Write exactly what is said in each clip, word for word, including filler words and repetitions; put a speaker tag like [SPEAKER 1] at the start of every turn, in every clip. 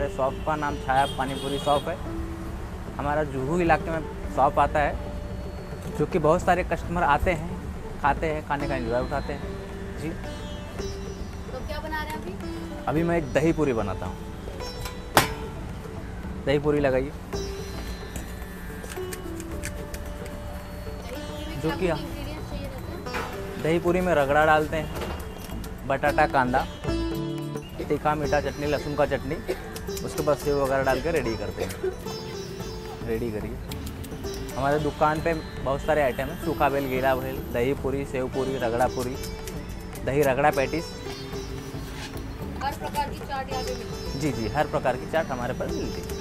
[SPEAKER 1] हमारे शॉप का नाम छाया पानीपुरी शॉप है। हमारा जुहू इलाके में शॉप आता है, जो कि बहुत सारे कस्टमर आते हैं, खाते हैं, खाने का एंजॉय उठाते हैं। जी,
[SPEAKER 2] तो क्या बना रहे हैं अभी?
[SPEAKER 1] अभी मैं एक दही पूरी बनाता हूँ। दही पूरी लगाइए, जो कि
[SPEAKER 2] इंग्रेडिएंट्स चाहिए रहते हैं?
[SPEAKER 1] दही पूरी में रगड़ा डालते हैं, बटाटा, कांदा, तीखा मीठा चटनी, लहसुन का चटनी, उसके बाद सेव वगैरह डाल के रेडी करते हैं। रेडी करिए। हमारे दुकान पे बहुत सारे आइटम हैं, सूखा बेल, गीला बेल, दही पूरी, सेव पूरी, रगड़ा पूरी, दही रगड़ा पैटिस।
[SPEAKER 2] हर प्रकार की चाट यहाँ पे मिलती है?
[SPEAKER 1] जी जी, हर प्रकार की चाट हमारे पास मिलती है।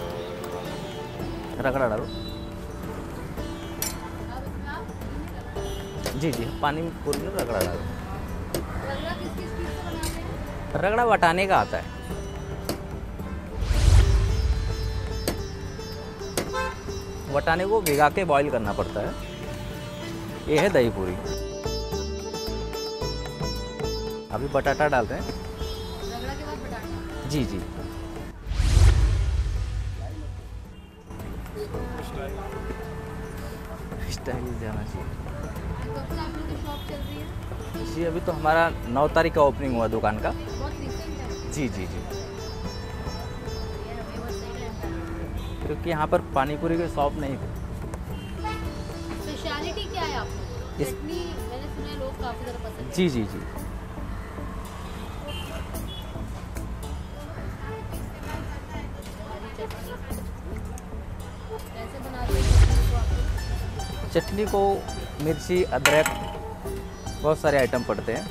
[SPEAKER 1] रगड़ा डालो।
[SPEAKER 2] अब इसमें आप
[SPEAKER 1] जी जी, पानी पूरी में रगड़ा डालो।
[SPEAKER 2] रगड़ा किस किस चीज़ से बनाते हैं?
[SPEAKER 1] रगड़ा वटाने का आता है। वटाने को भिगा के बॉईल करना पड़ता है। ये है दही पूरी। अभी बटाटा डालते हैं।
[SPEAKER 2] रगड़ा के बाद बटाटा?
[SPEAKER 1] जी जी, स्टाइल जाना चाहिए।
[SPEAKER 2] कब से आप लोग की शॉप चल रही है?
[SPEAKER 1] जी, अभी तो हमारा नौ तारीख का ओपनिंग हुआ दुकान का।
[SPEAKER 2] बहुत रिसेंट है।
[SPEAKER 1] जी जी जी,
[SPEAKER 2] ये हमें बस सही रहता है।
[SPEAKER 1] क्योंकि यहाँ पर पानीपुरी के शॉप नहीं थे।
[SPEAKER 2] स्पेशलिटी क्या है आपकी?
[SPEAKER 1] इस-
[SPEAKER 2] चटनी मैंने सुना है लोग काफ़ी ज़्यादा पसंद
[SPEAKER 1] जी जी जी,
[SPEAKER 2] हरी चटनी कैसे बनाते हैं चटनी को आप लोग?
[SPEAKER 1] चटनी को मिर्ची, अदरक, बहुत सारे आइटम पड़ते हैं।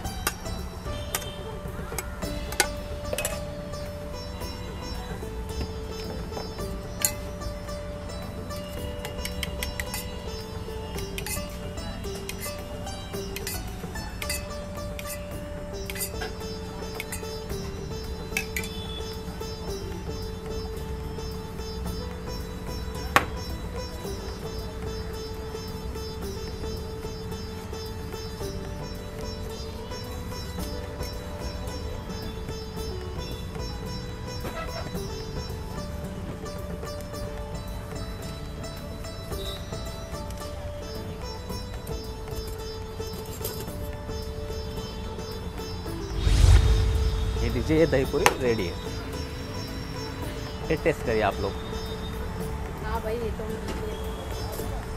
[SPEAKER 1] ये लीजिए, ये दही पूरी रेडी है। ये टेस्ट करिए आप लोग।
[SPEAKER 2] हाँ भाई, ये तो